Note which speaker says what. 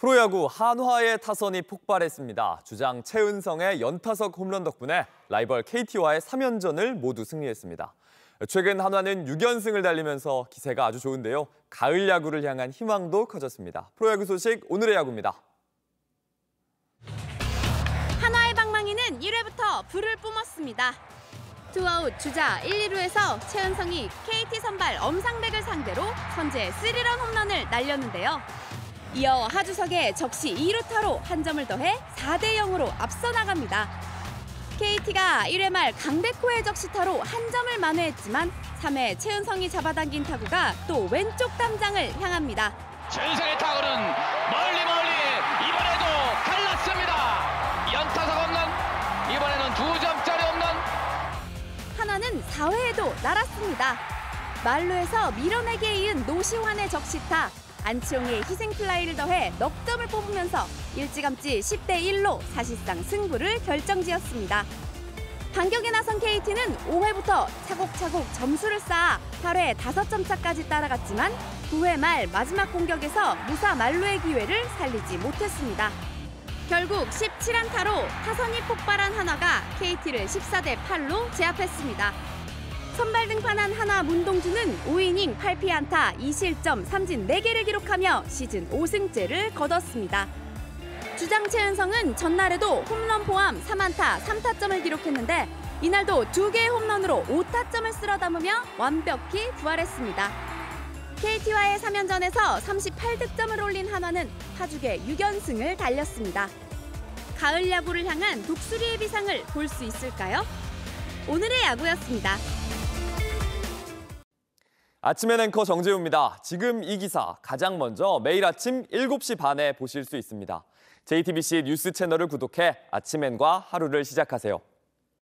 Speaker 1: 프로야구 한화의 타선이 폭발했습니다. 주장 최은성의 연타석 홈런 덕분에 라이벌 KT와의 3연전을 모두 승리했습니다. 최근 한화는 6연승을 달리면서 기세가 아주 좋은데요. 가을 야구를 향한 희망도 커졌습니다. 프로야구 소식 오늘의 야구입니다.
Speaker 2: 한화의 방망이는 1회부터 불을 뿜었습니다. 투아웃 주자 1, 2루에서 최은성이 KT 선발 엄상백을 상대로 선제 3런 홈런을 날렸는데요. 이어 하주석의 적시 2루타로 한 점을 더해 4대 0으로 앞서 나갑니다. KT가 1회 말 강백호의 적시타로 한 점을 만회했지만 3회 최은성이 잡아당긴 타구가 또 왼쪽 담장을 향합니다.
Speaker 3: 최은성의 타구는 멀리 이번에도 갈랐습니다. 연타석 홈런, 이번에는 2점짜리 홈런.
Speaker 2: 한화는 4회에도 날았습니다. 말루에서 밀어내기에 이은 노시환의 적시타, 안치홍의 희생플라이를 더해 넉 점을 뽑으면서 일찌감치 10대 1로 사실상 승부를 결정지었습니다. 반격에 나선 KT는 5회부터 차곡차곡 점수를 쌓아 8회 5점 차까지 따라갔지만 9회 말 마지막 공격에서 무사 만루의 기회를 살리지 못했습니다. 결국 17안타로 타선이 폭발한 한화가 KT를 14대 8로 제압했습니다. 선발 등판한 한화 문동주는 5이닝 8피안타 2실점 3진 4개를 기록하며 시즌 5승째를 거뒀습니다. 주장 최은성은 전날에도 홈런 포함 3안타 3타점을 기록했는데 이날도 2개의 홈런으로 5타점을 쓸어 담으며 완벽히 부활했습니다. KT와의 3연전에서 38득점을 올린 한화는 파죽의 6연승을 달렸습니다. 가을 야구를 향한 독수리의 비상을 볼 수 있을까요? 오늘의 야구였습니다.
Speaker 1: 아침엔 앵커 정재우입니다. 지금 이 기사 가장 먼저 매일 아침 7시 반에 보실 수 있습니다. JTBC 뉴스 채널을 구독해 아침엔과 하루를 시작하세요.